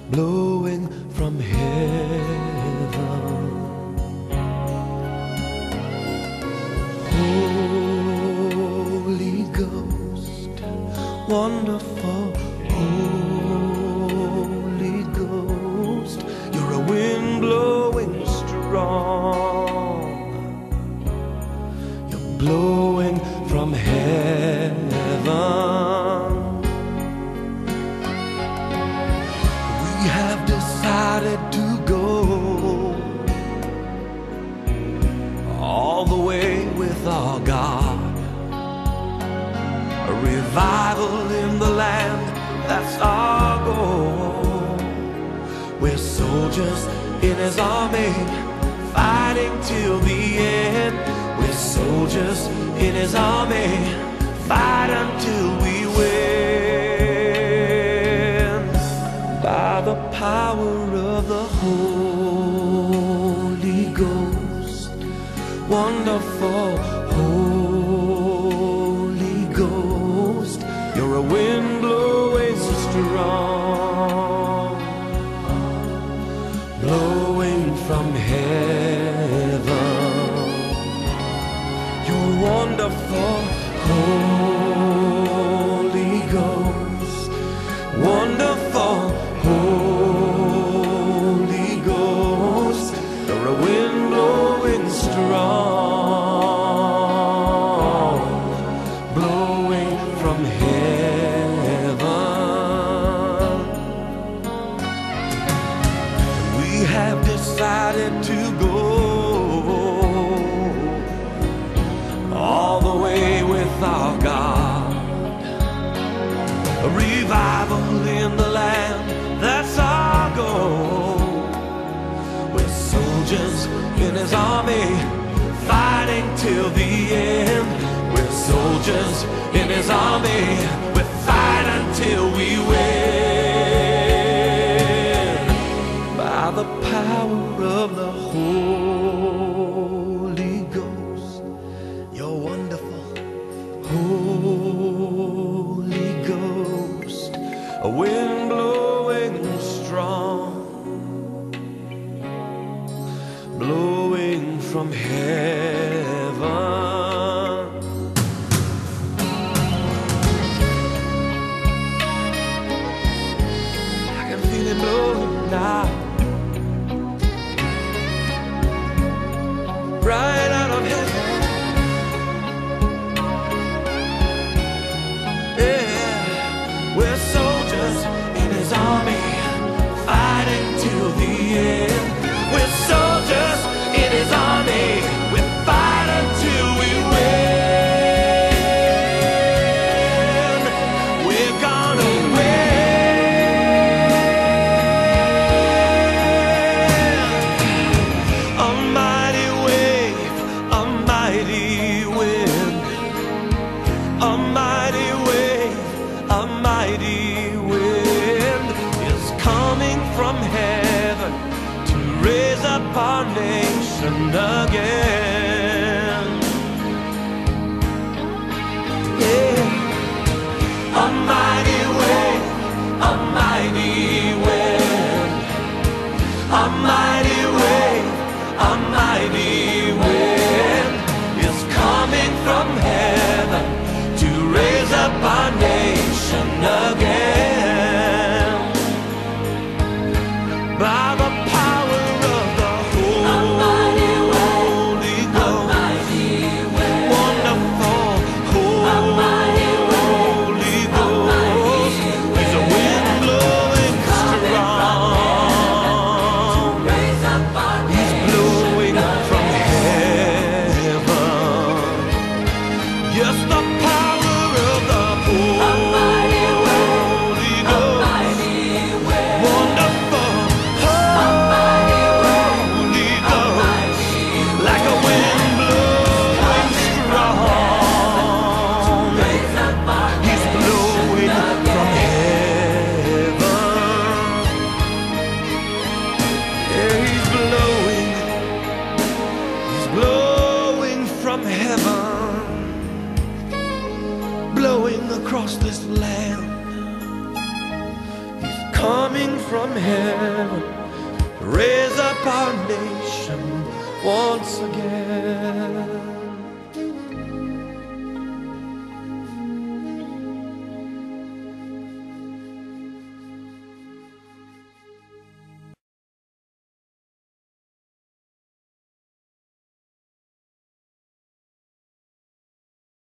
blowing from heaven. Holy Ghost, wonderful Holy Ghost, you're a wind blowing strong. You're blowing from heaven. We have decided to go all the way with our God. A revival in the land, that's our goal. We're soldiers in His army, fighting till the end. We're soldiers in His army, fight until we win. By the power of the Holy Ghost, wonderful Holy Ghost, you're a wind blowing strong, blowing from heaven. You're wonderful Holy Ghost, wonderful Holy Ghost, you're a wind blowing strong, blowing from heaven. We have decided to go all the way with our God. A revival in the land, that's our goal. We're soldiers in His army, fighting till the end. We're soldiers in His army, we fight until we win. By the power of the Holy Ghost, you're wonderful Holy Ghost, a wind blowing strong, blowing from heaven. I can feel it blowing now, right out of heaven. We're soldiers in His army, fighting till the end. We're soldiers in His army, we fight until we win. We're gonna win. A mighty wave, a mighty wind, a mighty wave, a mighty wind is coming from heaven to raise up our nation again. Yeah. A mighty wave, a mighty wind, a mighty wave, a mighty wind is coming from heaven to raise up our nation again. By the power of the Holy Ghost, wonderful Holy Ghost, He's a wind blowing strong, He's blowing from heaven. Yes, the power of the Holy Ghost, wonderful Holy Ghost, like a wind blowing strong, He's blowing from heaven. Yeah, He's blowing from heaven, blowing across this land. He's coming from heaven, raise up our nation once again.